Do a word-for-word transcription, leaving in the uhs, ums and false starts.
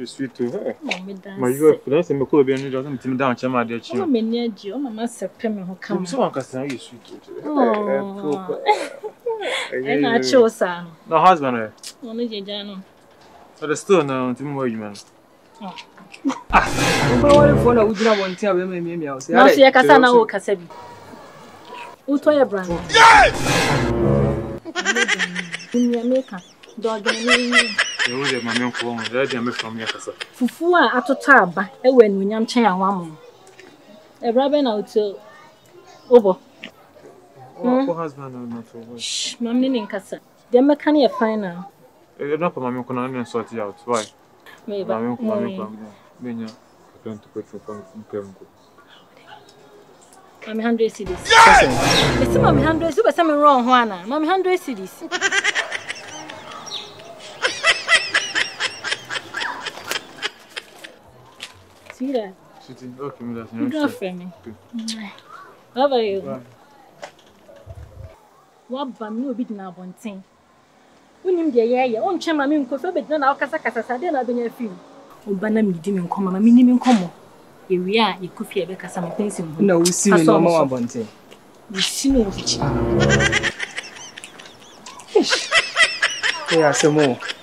you sweet to her. Mommy dance. My you friends and could be any doesn't team down chama dear chin. Oh, me near you, Mamma September who come. So Uncle Sam you sweet to Oh, and I chose her. No husband. Only Jano. So the still now to more you man. Ah, what if one of you want to have me? I'll say, I see a Cassana or Cassabi. Utoya brand. In America, dog. You would have my milk from your castle. Fufua at a tab, and when we am chain one. A rabbin out to over. Oh, husband, not over. Shh, Mammy in Cassa. The mechanic finer. You're not my milk and sort it out. Why? Maybe my milk, my milk, then you're going to put from Pemco. I'm hundred cities. It's some hundred, super something wrong, Juana. Mammy hundred cities. See that? Sitting, okay, that's good for me. How about you? What bam you be now one thing? When him the yeah, on chama me ko fe be na okasa kasa de na be nya fi. O ba na mi di me nkoma ma mi ni me nkomo. E wi a e ko fi e be kasa me pensim. Na wo si me no ma wa bonten. We see no fi. Ish. Yeah, some more.